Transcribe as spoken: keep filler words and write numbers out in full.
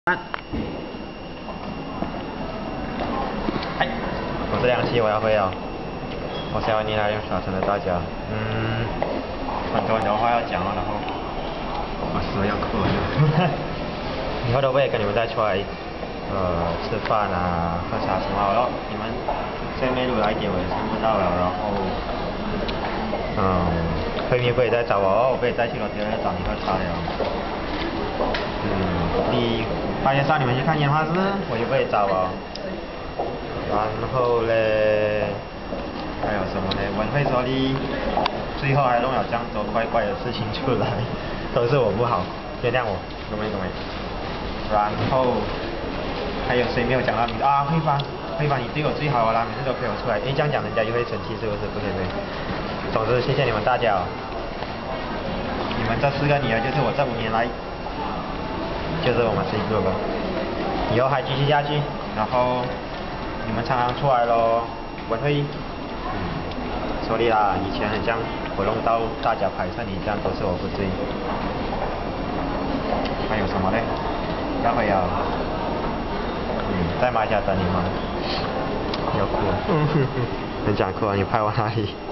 嗨，我是梁希，我要会哦。我希望你来用小城的大家，嗯，很多很多话要讲哦，然后我手要哭了。以后都会跟你们再出来，呃，吃饭啊，喝茶什么然后你们这边如果来点我也看不到了，然后，嗯，会面不会再找我哦，我不会再去楼梯再找你喝茶了。嗯，你八月三你们去看烟花是？我就不会找哦。然后嘞，还有什么呢？文慧说你最后还弄了这样多怪怪的事情出来，都是我不好，原谅我，各位各位。然后还有谁没有讲到名字啊？慧芳，慧芳你对我最好啦，每次都陪我出来，诶，这样讲人家就会生气，是不是？不可以不可以。总之谢谢你们大家哦，你们这四个女儿就是我这五年来，就是我们是一个了，以后还继续下去，然后。你们常常出来咯，我会，嗯，说你啦，以前很像我弄到大家排斥你这样，都是我不对。还有什么呢？要不要？嗯，在马来西亚等你吗？要哭啊？很想哭啊！你拍我哪里？